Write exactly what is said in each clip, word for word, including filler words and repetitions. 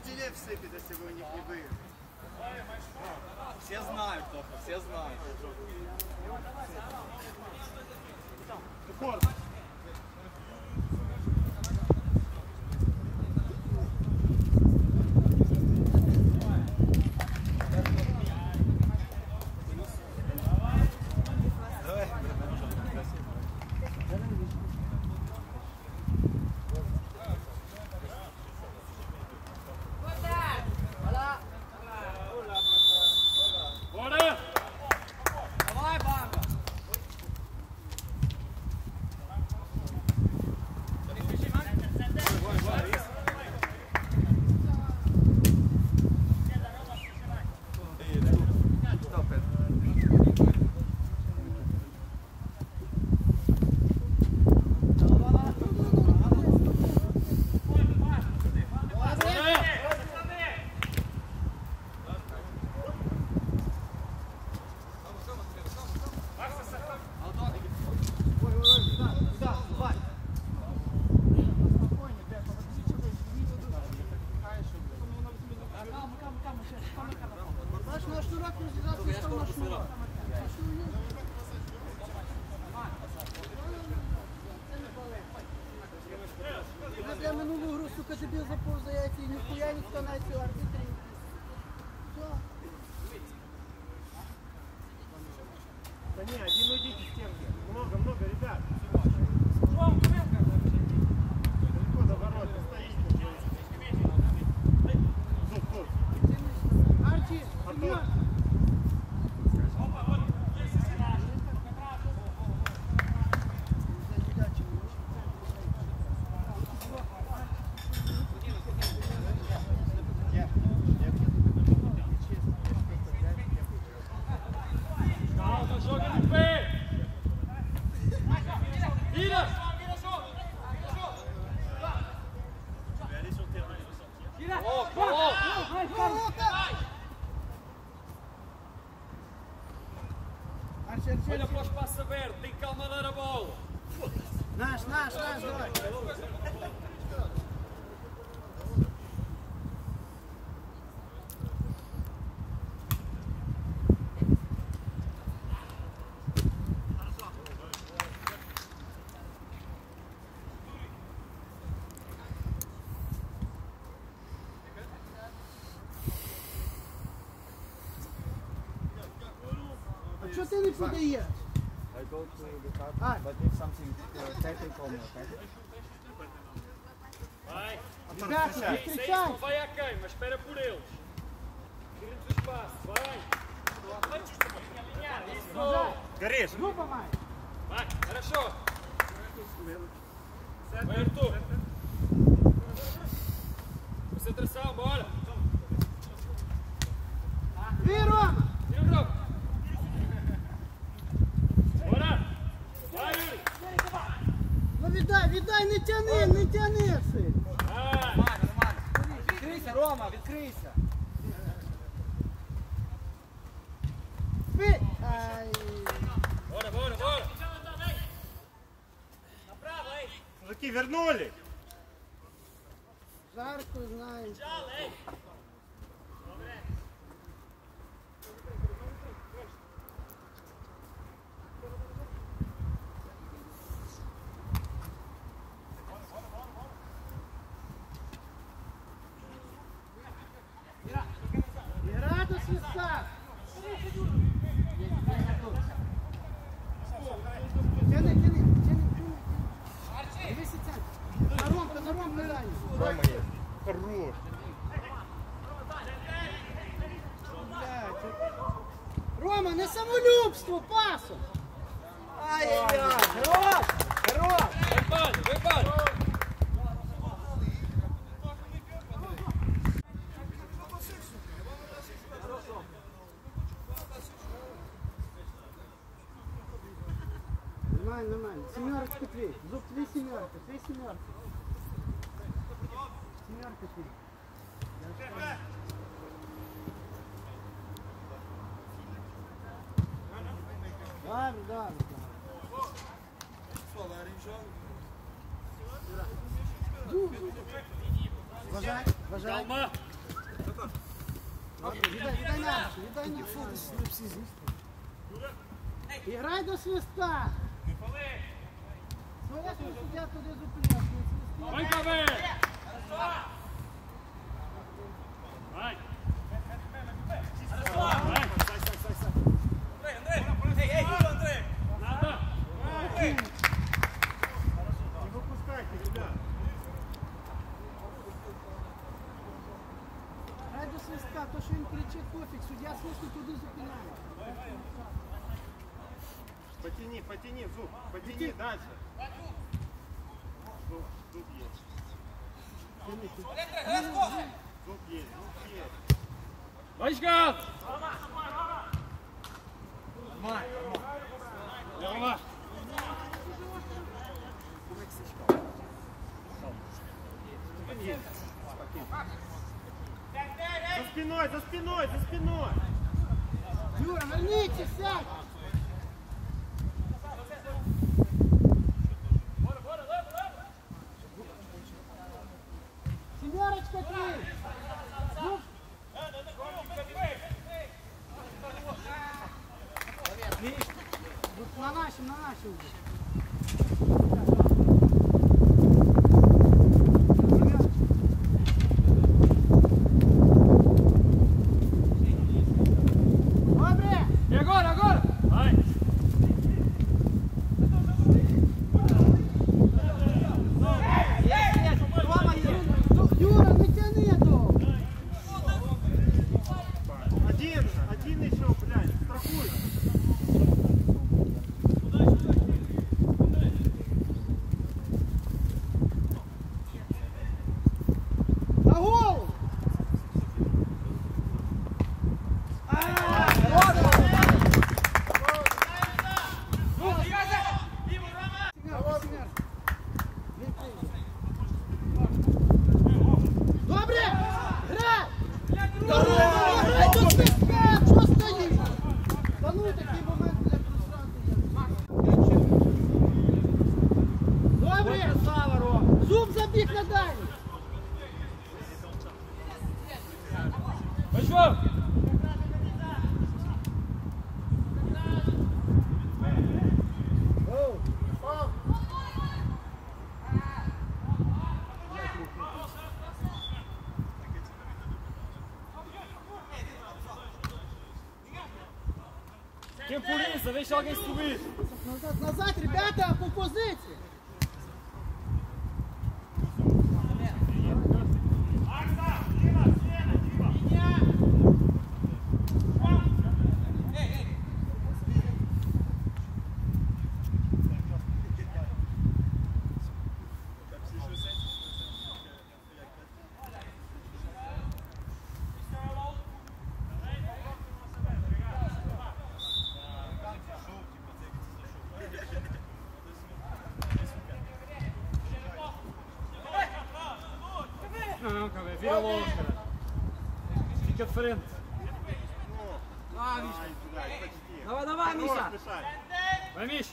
вчителей всыпет, если вы у них не выиграете. Все знают, Тоха, все знают. Я минулу гру, сука, дебіл заповзається і ніхуя ніхто на цю арбітрі. Все. Да не, один уйдите с стенки. Много, много, ребят. Далеко до ворот, стоите. Тут, тут. Арчі, Семен. Olha para o espaço aberto, tem calma a dar a bola. Наш, наш, наш, давай. А що ти не подаєш? I go to the car, Ah. but if something uh, technical, okay? Vai. Ребята, не Isso, isso, кричай! não vai à queima, espera por eles. Tira-nos o espaço, vai. Isso. Горишь? Група має. Vai, хорошо. Vai, Arthur. Concentração, bora. Дві, Рома! Tira o jogo. Bora. Vai, Yuri. Ну віддай, віддай, не тяни, не тяни все. Vai. Нормально, нормально. Відкрийся, Рома, відкрийся. Спи! Ай. Bora, bora, bora. Направо, эй. Мужики вернули. Жарко, знаю. Игра до свиста. Тяни, тяни, тяни, тяни. Дивися, тяни. На Ромка, на Ромка дай. Рома есть. Хорош. Рома, не самолюбство, пасом. Ай-яй-яй, хорош, хорош. Выпали, выпали. Нормально, нормально. Семерочка твій. Зуб твій семерка, твій семерка. Семерка твій. Добре, добре. Вважай, вважай. Calma. Віддай, віддай нашу, віддай нашу. Іграй до свиста. Своє суддя туди зупиняє. Давай, Каве! Давай! Надо! Не выпускайте, ребят. Грай до свиста, то, що він кричить, пофіг, суддя свисту туди зупиняє. Потяни, потяни, Зуб, потяни дальше. Зуб, зуб есть. Зуб есть, зуб есть. Вачка! Лева! За спиной, за спиной, за спиной. Юра, верніться, сядь. Семерочка три. Ну. Вот на нашем, на нашем. Добре! Егор, Егор! Давай! Юра, не тяни то! Один, один еще, блядь, страхуй. На голову! Добре! Грай! Грай до свистка! Що стоїш? Та ну такий момент для пространства. Добре! Зуб забіг на дальній! Вачка! Quem por isso? Deixa alguém subir. Назад, назад, ребята, по позиції! Não, Cavé, vira logo, cara. Fica de frente. А, Міша. Ай, блядь, почти. Давай, давай, Міша! Хорош, Мишань. Vai, Mish.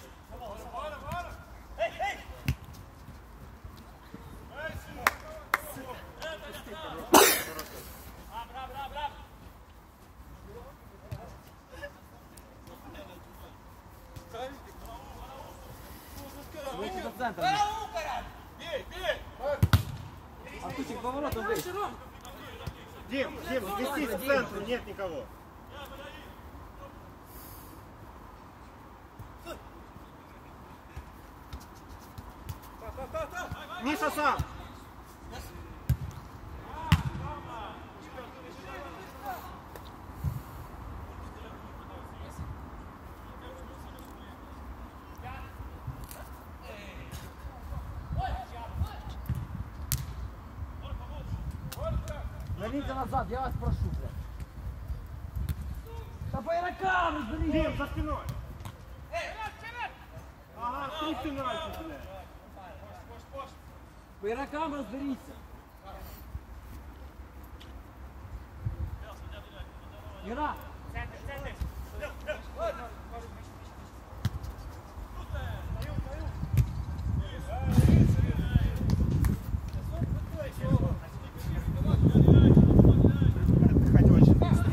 Вийти до центру. А Тусик поворотом вийшов. Дим, Дим, вместись в центр, нет никого. Миша сам. Верніться назад, я вас прошу, блядь. Та по ігрокам розберіть. Дим, за спиной. Ага, три пенальти, блядь. По ігрокам розберіться. Іра. Хоть очень.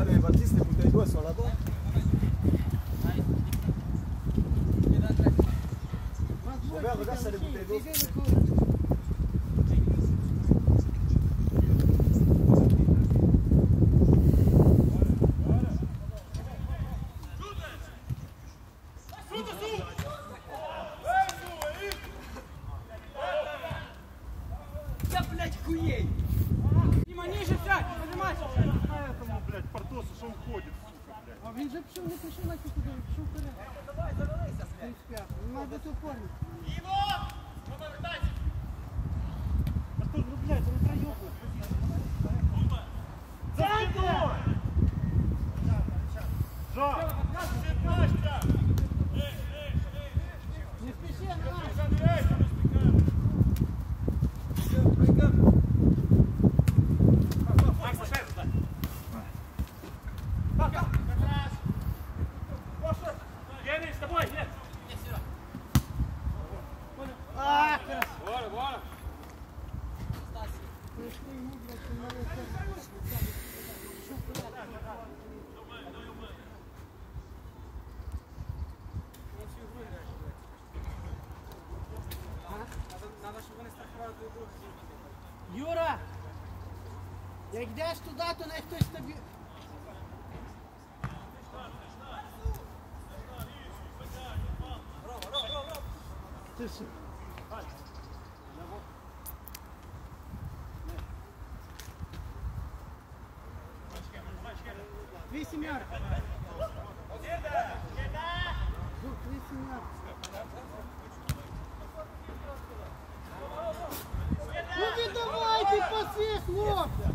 Are Batiste, puteai due sau la două? Avea băgat să le puteai două. Я, блядь, хуей! Дима, ниже сядь, не поднимайся! Этому, блядь, Портосу, что он ходит, сука, блядь. А він же пішов, не пішов на куди, пішов вперед. Давай, завалися, блядь! Він має бути у формі. Артур, ну блядь, он проебал. За спиной! Жак! Не спіши, на нас. Гений, с тобой, нет! А, красиво. Бора, бора! Прийшли йому, блядь, він має це. Пішов вперед. Юра! Як йдеш туди, то не хтось тобі... Ти що? Вісім ярд. Дух, вісім ярд. Ну віддавайте паси, хлопці!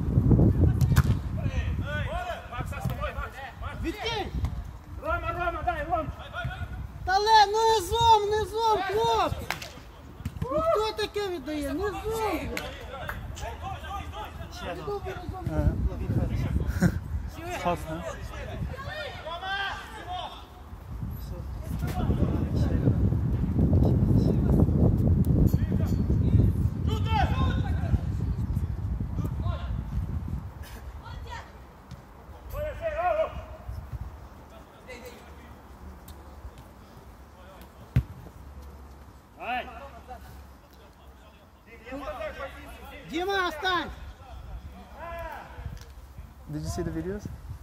Макс, с тобой, Макс! Макс! Відкинь! Рома, Рома, дай, Ром! Тале, низом, низом, хлопці! Ну хто таке віддає? Низом! Hot, ne? Діма, остань! Did you see the videos?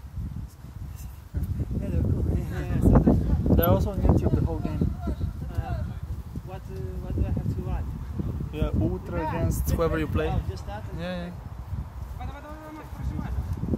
Yeah, they're cool. Yeah, so the, They're also on YouTube, the whole game. uh, what, uh, what do I have to write? Yeah, Ultra against whoever you play. Oh, just that? Yeah, yeah. Давай, давай, давай, Макс, прижимай!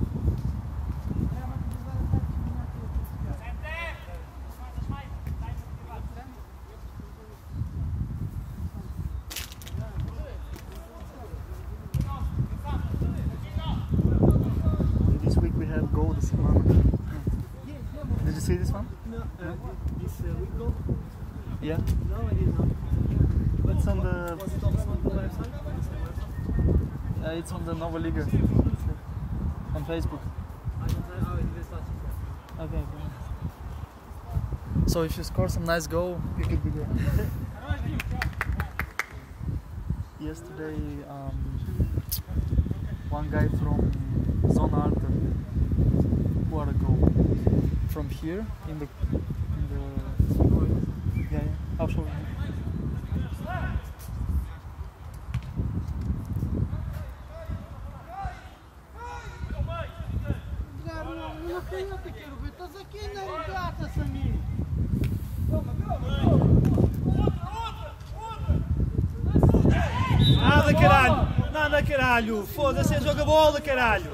This week we have Go de Semana. Did you see this one? No, uh, this uh, week goal? Yeah. No, I did not. It's on the Was it also on the website? uh, it's on the Nova Liga on Facebook. I don't know. Oh, it is not. Okay. okay. So if you score some nice goal, you could be there. Yesterday, um, one guy from Zona Arter, what a goal from here in the in the yeah, yeah. I'll show you. Ну нахрена таке робити? Та закинь на ребята самі! Nada, caralho! Nada, caralho! Foda-se, joga bola, caralho!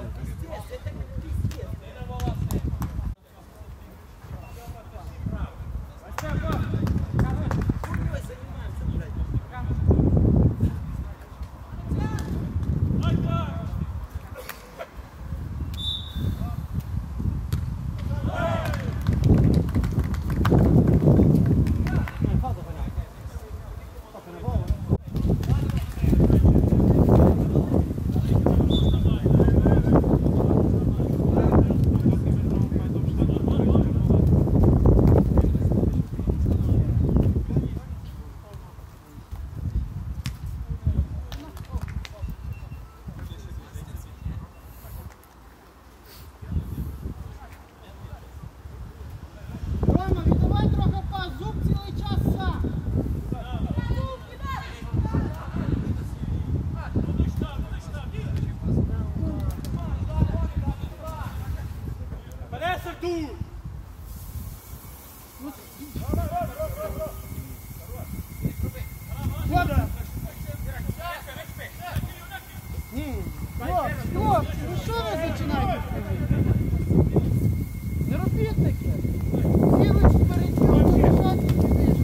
Yes, Artur! Ні, хлопці, хлопці, ну що ви починаєте? Не робіть таке. Сілич вперед, побіжати і підеш.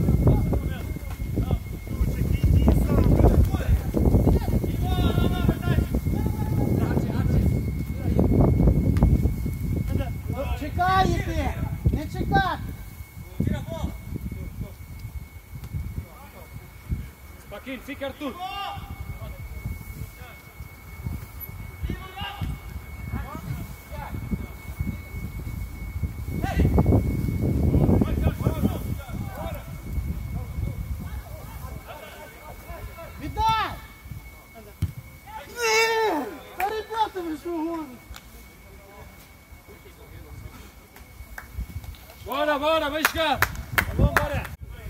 Чекаєте, не чекати. Спокійно, фік Артур! Віддай! Ні! Та ребята, ви що гоните? Bora, bora, Vishka! Vamos, bora!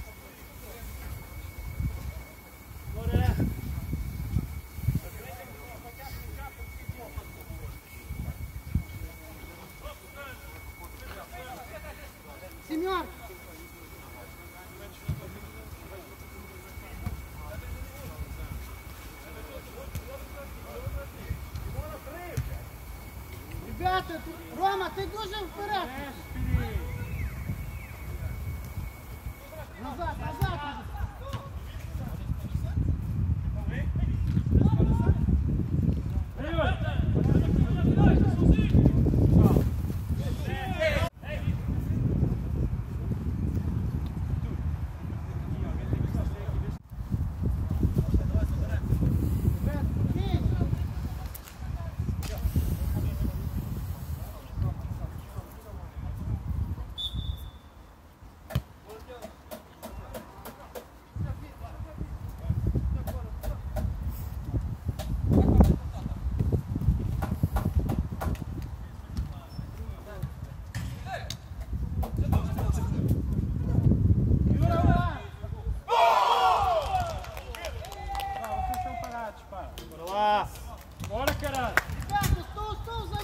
Семёр! Ребята, ти- Рома, ти дуже вперед! Назад, назад! Ребят, кинь! Bora lá! Bora, caralho! Ребята, стол, стол, за...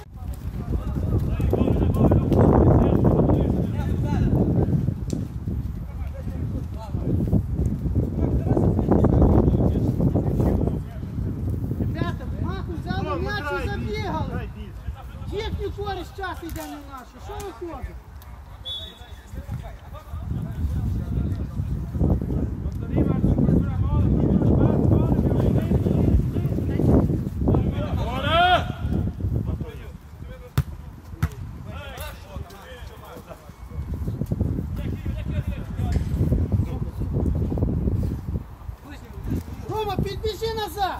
Ребята, маху взяли м'яч і забігали. Їхню користь час йде не нашу. Що ви ходите? Bora! Рома, підбіжи назад.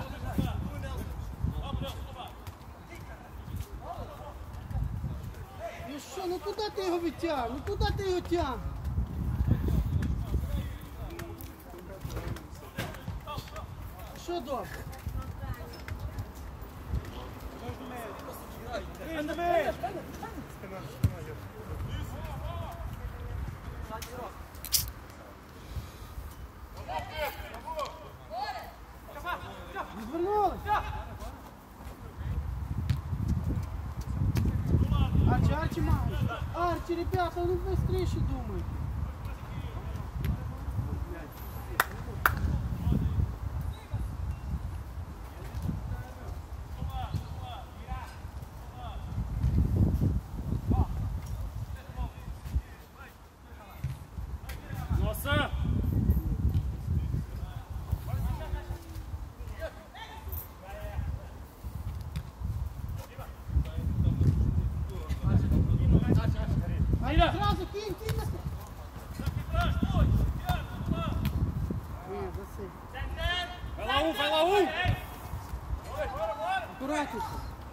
Ну що, ну куди ти його відтягнув? Ну куди ти його тягнув? Що добре? Розвернулись. Арчі, Арчі, мама. Арчі, ребята, ну быстрее думай. Nossa! Арчі, зразу кинь, кинь. Ні, засип. Vai lá um, vai lá um! Аккуратніше.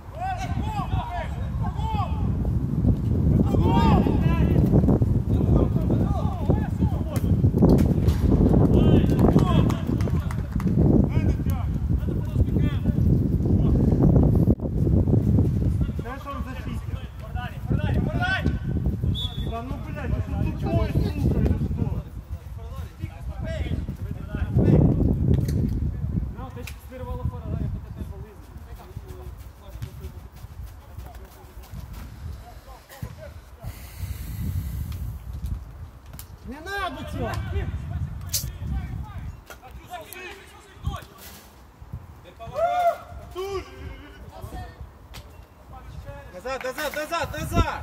Знаешь, он защитник. Да ну, блядь, ты что тупой, сука, или что? Não, deixa que se vira a bola fora, vai, para tentar baliza. Не надо цього. Назад, назад, назад, назад!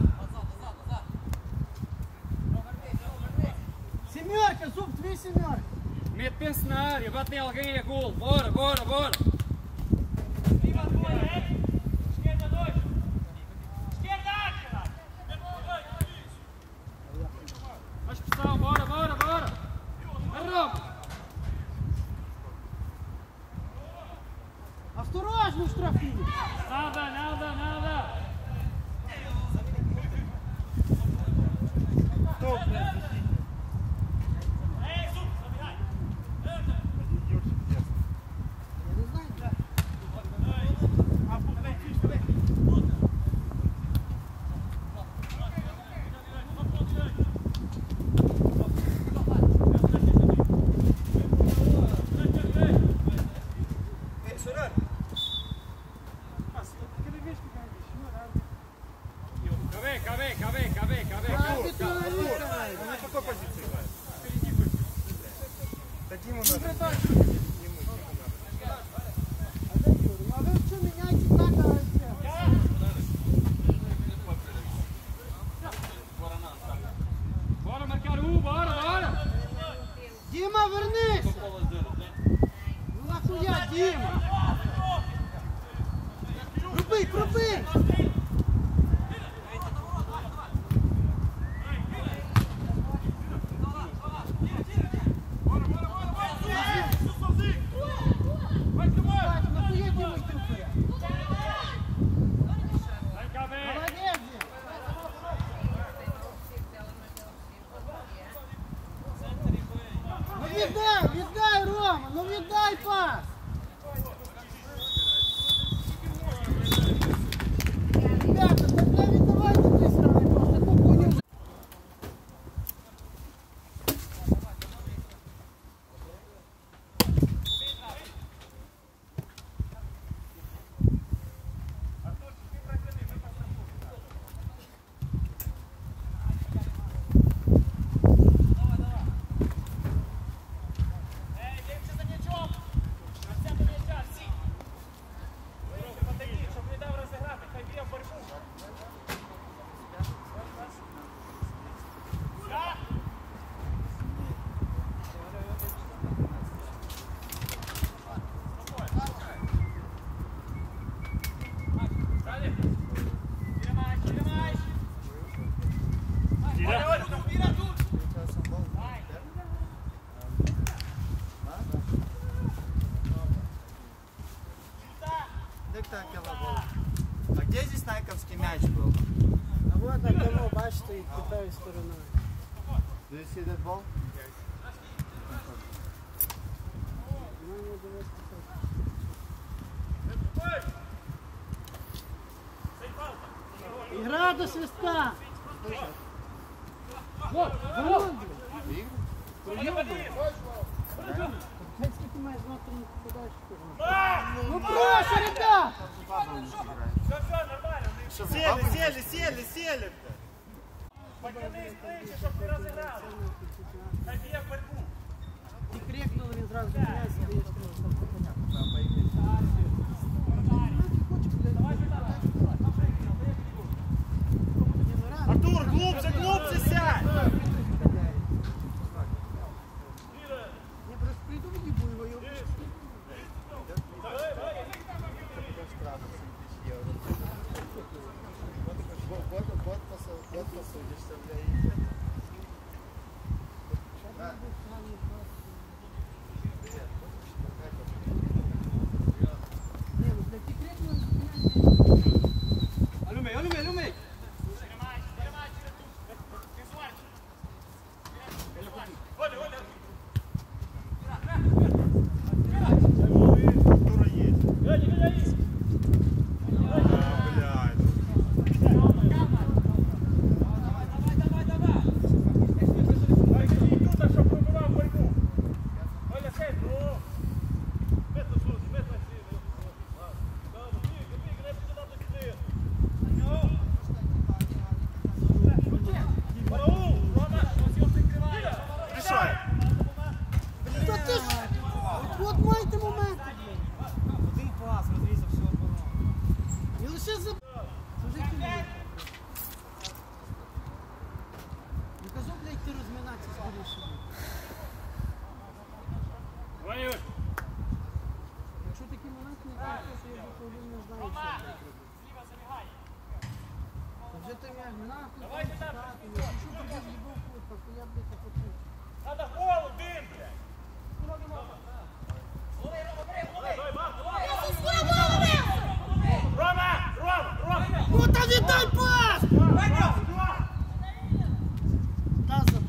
Сімерка, зуб, дві сімерки. Met pinsen, je bent niet al geen goal. Bora, bora, bora. Als je staat, bora, bora, bora. Erop. Осторожно, штрафні. Nada, nada, nada. Я не знаю. Каве, каве, каве, каве, каве. Хватит наловить. На какой позиции играет? Дадим ему надо. А ви що міняєте так, а все? Bora marcar um, bora, bora. Діма, вернися! Ну нахуя, Діма? Пробий, пробий! Нахуя Діма трупи? Молодець, Діма! Ну віддай, віддай, Рома, ну віддай пас! Ребята, тогда віддавайте ти сторони, просто тупо не... А где здесь найковский мяч был? А вот на тому, бачиш, стоїть тією стороною. Do you see that ball? Ну, не дивись, ігра до свистка! Вот, вот! Блядь, скільки маєш знати, не попадаєш в кожну. Ну прошу, ребят! Сели, сели, сели, сели! Ти крикнули, він зразу зупиняється, даєш Артур, глубже, глубже сядь! Я просто приду в Дібу його. Вот, вот, вот посудишься, бля, Alumei, alumei, alumei. Артура есть. А, блядь. Давай, давай, давай. не надо тут там читати. Якщо прийдеш в любов кут, то я, блядь, хочу. Надо гол один, блядь. Рома! Рома! Рома! Ну та віддай пас! Тазом.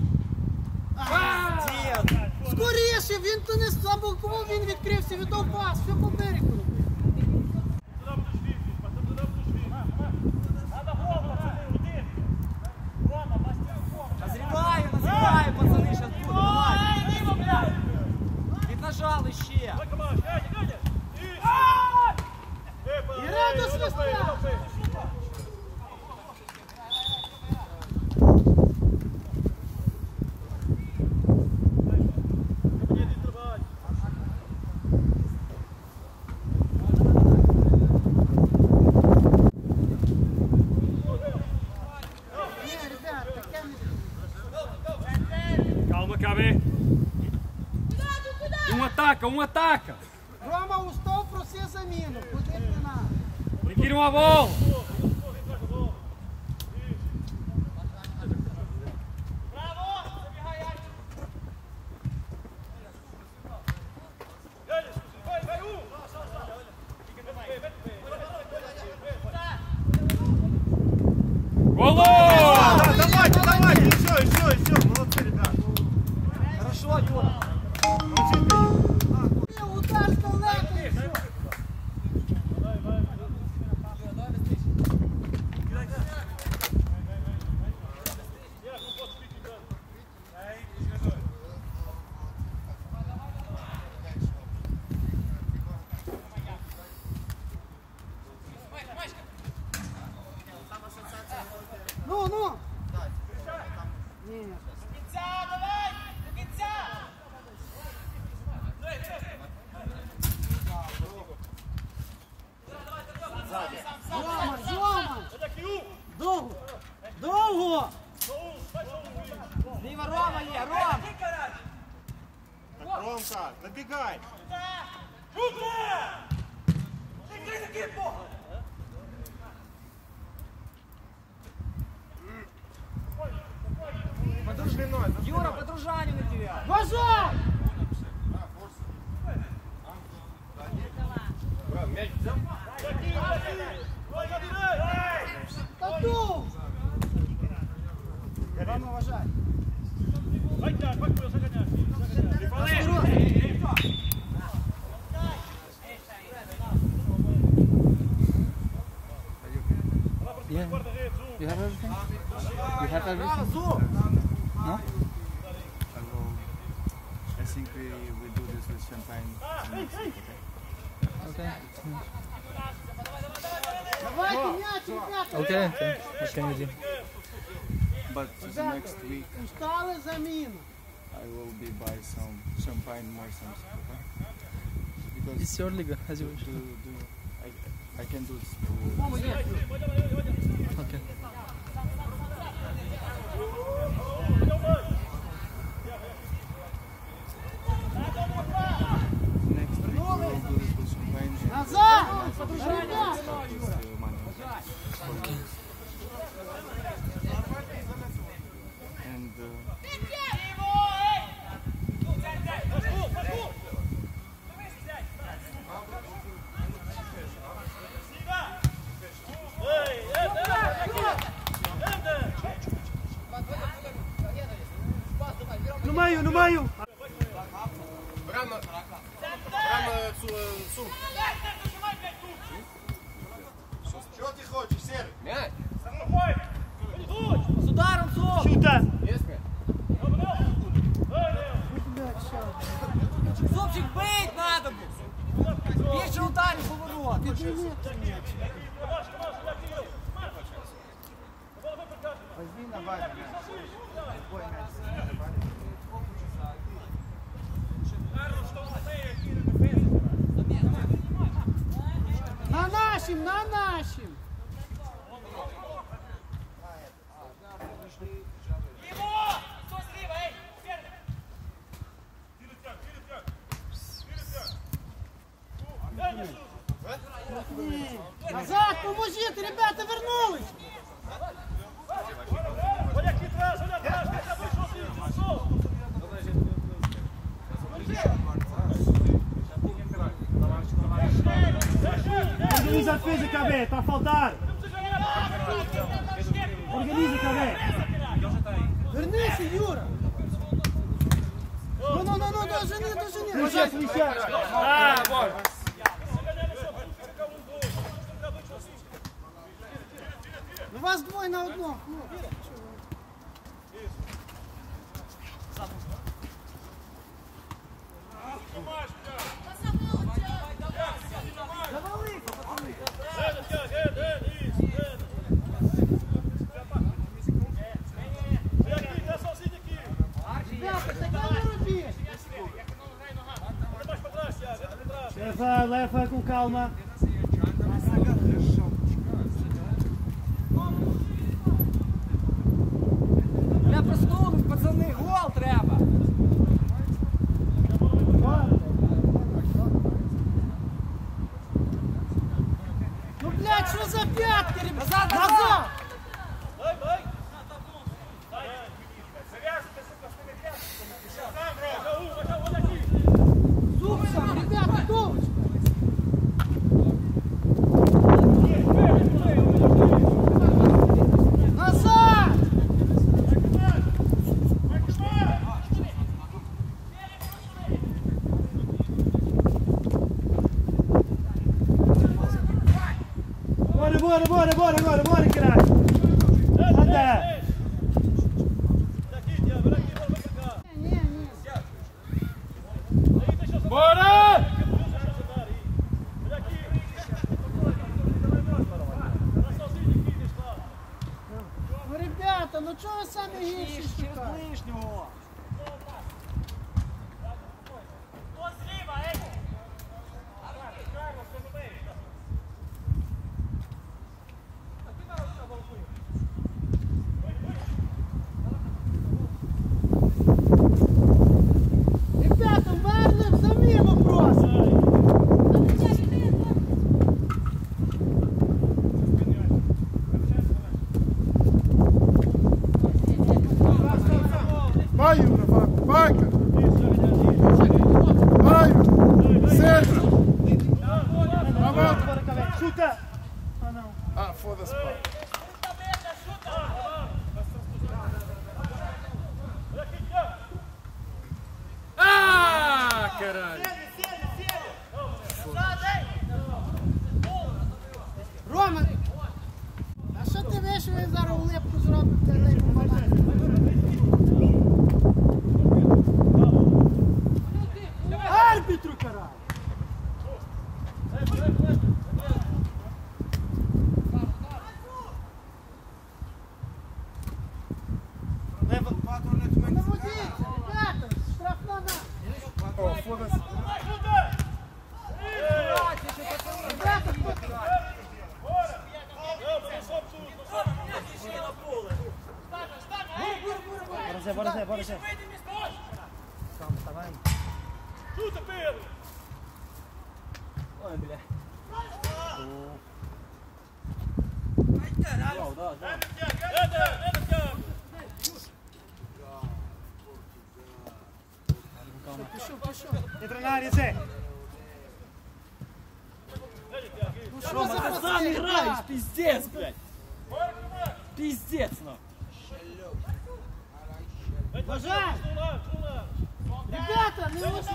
Скоріше, він то не слабо, кому він відкрився, віддав пас, все по берегу. Туда подошли, потом туда подошли. Надо гол, пацаны, один. Рома, мастер гол. Назріваю, назріваю, пацани, щас буде, давай. Віднажали ще. Давай, команда, Дядя, Дядя. І раду свистя! Ні, ребят, таке не... Calma, Cabe. Um ataca, um ataca. Рома устав, просив заміну. Куди ти надо? Tira uma bola. Голо! Давайте, давайте, еще, еще, еще. Молодцы, ребят. Хорошо, Юра. Удар далеко і все. Ну, ну. Ні. Рома, Рома. Довго. Довго. Зліва Рома є, Ром. Ромка, набегай. Юра, по дружанню на тебя. Бажай! Тату! Рома, вважай. Vai, Thiago, vai, vai, vai, vai, Yeah. You have everything? You have everything? No? I think we we do this with champagne next week, okay? Okay. Давайте м'яч, ребята. Okay, okay. What can we do? But the next week Устали заміну. I will be buy some champagne more something, okay? Because It's your league, as you wish. do, do, I, I can do this. Рома, є. Okay. Next week we will do this with champagne and Назад! and also we Ребят! will start with the money. For you. And uh, Ну маю, ну маю. Прямо, прямо цю сумку. Що ти хочеш, Серый? Мяч. З ударом, Зоб. Шута. Зубчик бить надо було. Більше ударів поворот. Возьми на базе мяч. Ой, мяч. На нашим, на нашим. Назад, поможіть, ребята, вернулись. defesa, Cabé, está a faltar. Organiza, Cabé. Вернися, Юра! Ну, ну, ну, ну, дожени, дожени! Фелича, Фелича. Ah, bora. Ну вас двоє на одного. Ребята, так не робіть! Leva, leva com calma. Я проснулись, пацани, гол треба. Ну, блядь, що за п'ятки, ребята? Назад, назад! Назад! Супса, ребята, тут! Назад! Bora, bora, bora, bora agora, bora, caralho. Anda. Ні, ні. Bora! Ну, ребята, ну чого ви самі гірші шукаєте? Ближнього. Ребята, Мерлин, самі вопрос! Vai, Yura, vai, vai, cara. Vai, centra. Na volta. Bora, Cabé. Chuta. Ah, não. Ah, foda-se, pá. Ah, caralho! Рома, а що ти виш, ви зараз улипку зробите? не помагайте? Арбітру, карай! Не водіться, ребята, штрафна на... Ó, foda-se. Ребята, хто... Bora, Zé, bora, Zé, bora, Zé. Calma, tá bem? Chuta, Pedro! Ой, бля. Entra, entra, cara! Пішов, пішов. Entra na área, Zé. Ну що за Сам пацани, граєш, ребята? пиздец, блядь. Пиздец, ну. Бажай! Ребята, не ось...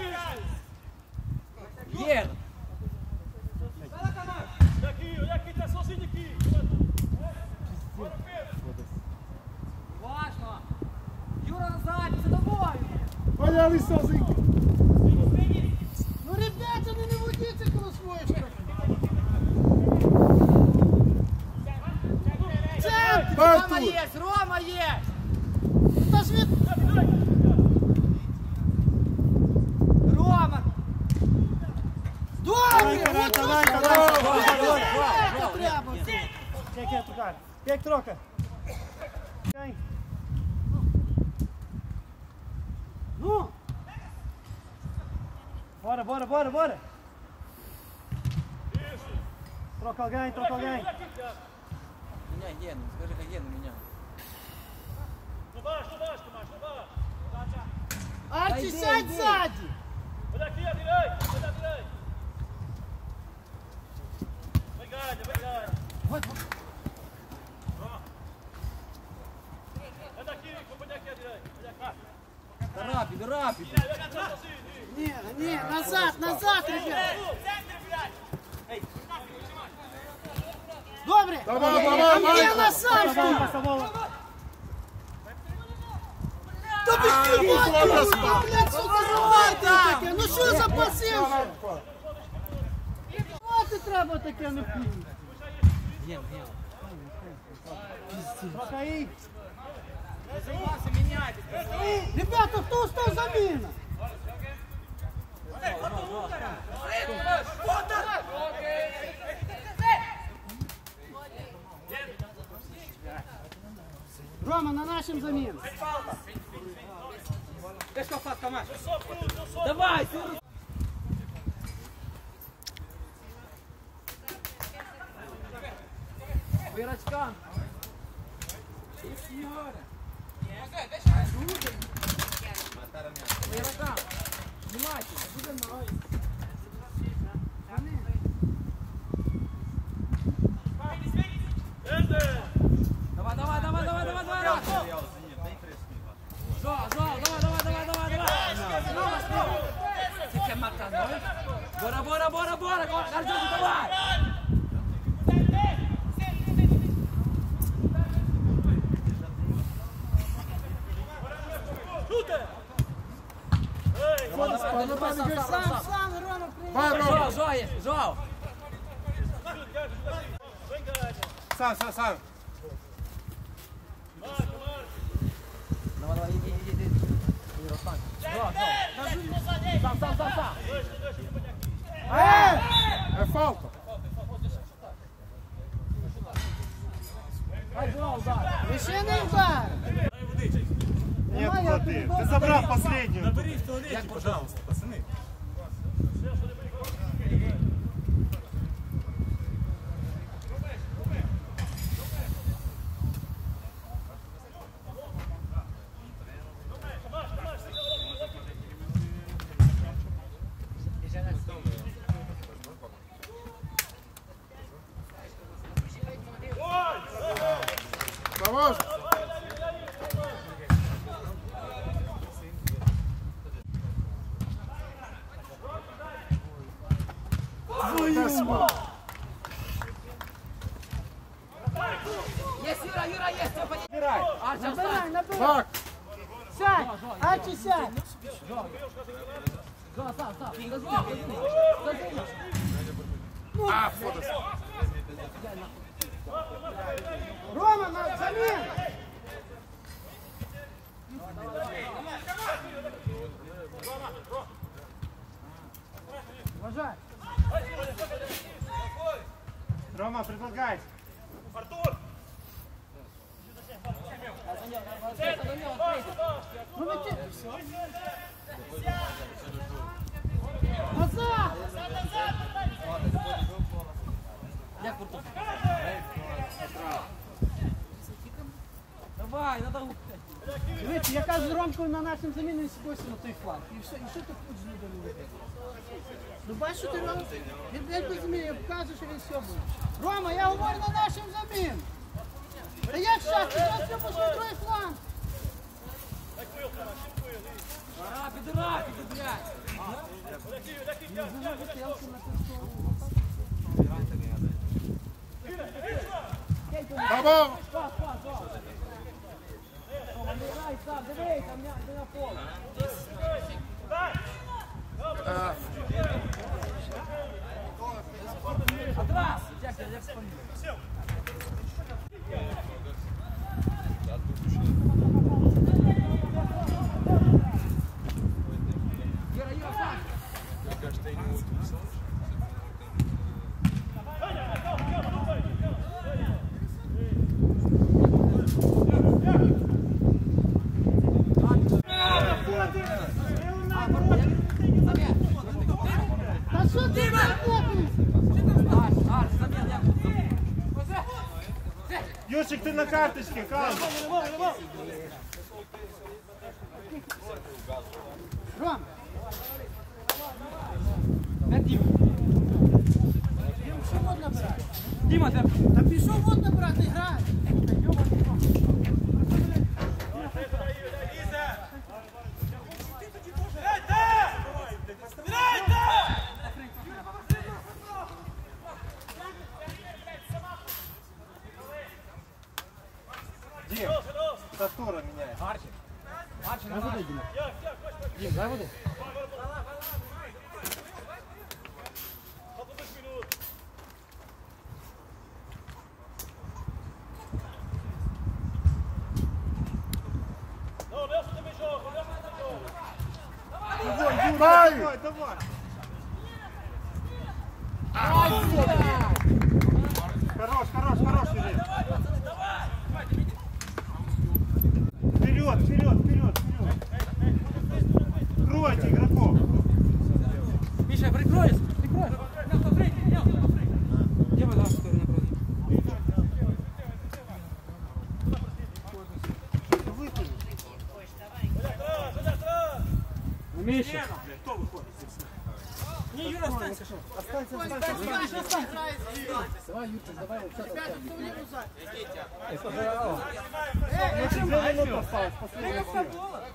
Єр. Daqui, olha aqui, tá sozinho aqui! Важно. Юра назад, за тобою. Olha ali sozinho. Ну, ребята, ну не водіться коло своєї штрафи. Центр! Vai, Рома tu. є, Рома є. Та ж від... Рома. Добре! Давай, от давай, що давай, ж давай, робити? давай, Ребята, треба. Quem é que quer trocar? Quem é que troca? Quem? Ну, Bora, bora, bora, bora. Troca alguém, troca alguém. Меня Ген, скажи, как Ген меня. Não baixa, não baixa, mais, não baixa! Арчі, йди, сядь йди. ззаді! Olha aqui, à direita, olha à direita! Рапіду, рапіду. Ні, ні, назад, назад, ребят. Добре. Давай, А давай, мне Майкл. назад. Пасового. Да вы что, Іван, блядь, сука, давайте таке. Ну що за пасив? Давайте треба таке, не п'ю. Єм, єм. Пахаї. Согласен, міняйтесь. Ребята, хто став заміна? Рома, на нашем заміну. Пешка фатка, Маш. Давай, ты. Вырочка. Вырочка. Внимательно. Давай, давай, давай, давай, давай, давай. Жо, Жо, давай, давай, давай, давай, давай. Você quer matar nós? Bora, bora, bora, bora. Cardoso, давай. Сам, сам, Рома, приїхав. Vai, Rob. Жо, Жо є, Жо. Сам, сам, сам. Давай, давай, иди, иди, иди. Руслан. Жо, Жо. Сам, сам, сам, сам. Е! Е фалка. Ай, Жо, удар. Ви ще не удар. Нет, куда ты? Ты забрал последнюю. Набери в туалете, пожалуйста, пацаны. Давай. Есть, Юра, Юра, есть. Убирай. Арча, Набирай, встань. набирай. Так. Сядь, Арчі, сядь. Жо, сам, сам. А, фото. Рома, на заміну. Вважай. Рома, предлагай. Ну лети. Назад. Як круто. Давай, надо гукати. Дивіться, я кажу Ромкою на нашому заміні сібойся на той фланг. І все, і що ти хочеш з людьми робити? Ну бачиш, що ти робиш? Він блядь розуміє, я покажу, що він все буде. Рома, я говорю на нашому заміні. Та як шах, ти зараз пошли другий фланг. Рапіду, рапіду, блядь. Давай. Грай сам, дивись, там не на поле. Атрас! Як я, як спомню. Юра, Юра, сам! Та що ти робиш? Арш, Арш, замін, як тут? Юрчик, ты на карточке, как? Ром, Дім. що вод набирати? Діма, ти... Та пішов вод набрати, грай. Татура меняет. Арчі. Арчі, на води, Дім. Дім, дай води. Давай! Давай, давай! Хорош, хорош, хорош, Юрий! Вперед, вперед, вперед, вперед! Кройте игроков! Міша, прикройся, прикройся. Где вода в сторону направо? Миша! Кто выходит? Не, Юра, останься. Останься, останься, останься, останься. Давай, Юрчик, давай. Ребята, кто мне кусает? Две минуты осталось, последняя сила.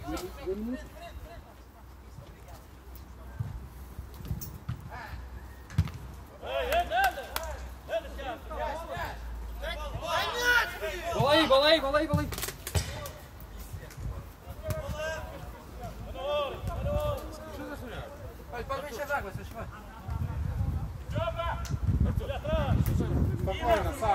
Голей, голей, голей, голей. Спокойно, сам.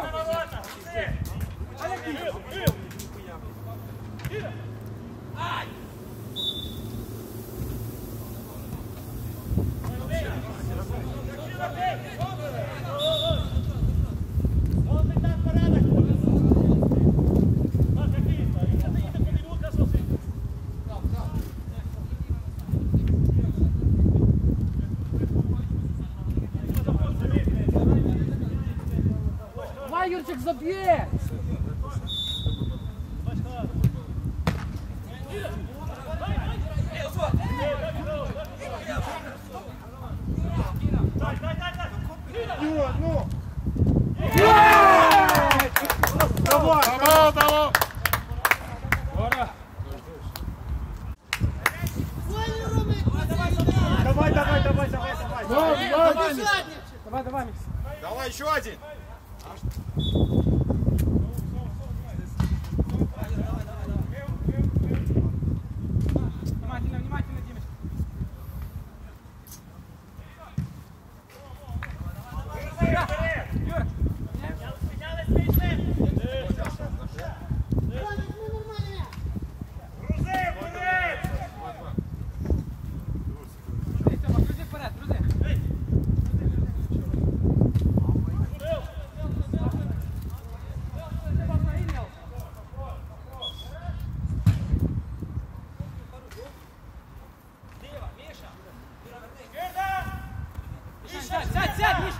Давай, Юрчик, заб'є! Юра, ну! Давай, давай, давай! Давай, давай, давай, давай, давай! Давай, давай, Микс. Давай, еще один! Внимательно, внимательно, Димочка. Юра! Грузи вперед, грузи! Сядь, сядь, сядь, Миша!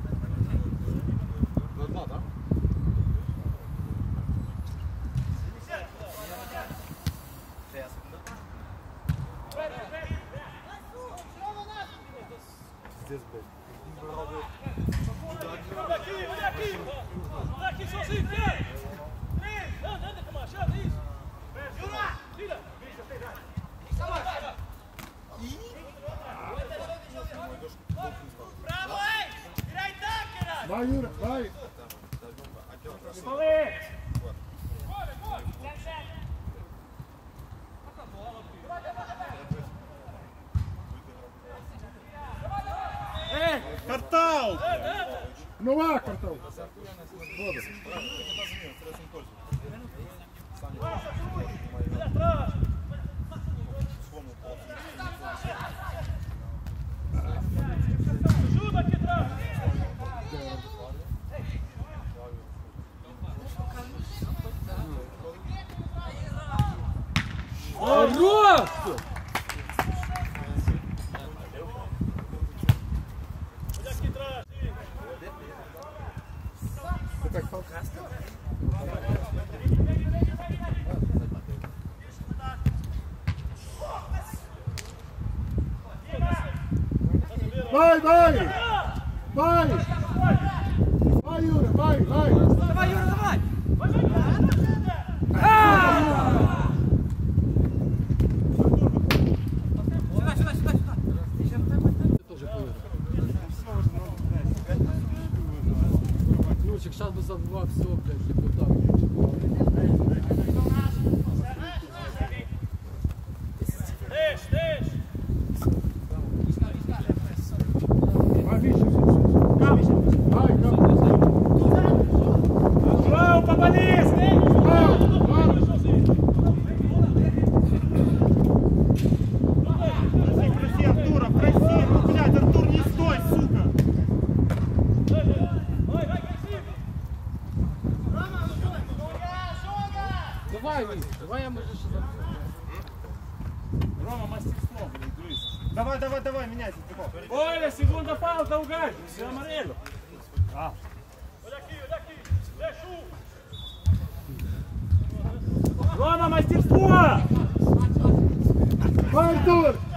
Vai, Юра, vai! Картал! Ну а, картал! Хорош! Vai, vai! Vai! Vai, Юра, vai, vai! Давай, Юра, давай! Сюда, сюда, сюда, сюда! Тоже поверил. Юрчик, сейчас бы забывал все, блядь, депутат. Давай, Витя, давай я можу ще забити. Рома, мастерство, блин, дивись. Давай, давай, давай, меняйся, Тимоф. Olha, segunda falta, o Gás. Isso é amarelo. Ah. Olha aqui, olha aqui. Deixa o. Roma, masтерство! Vai, Arthur!